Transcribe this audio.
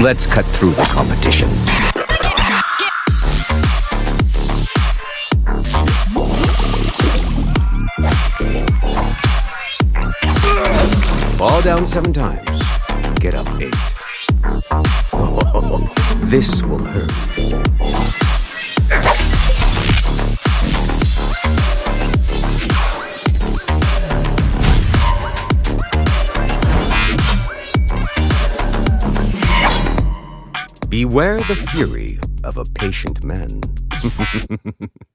Let's cut through the competition. Fall down 7 times. Get up 8. Oh, this will hurt. Beware the fury of a patient man.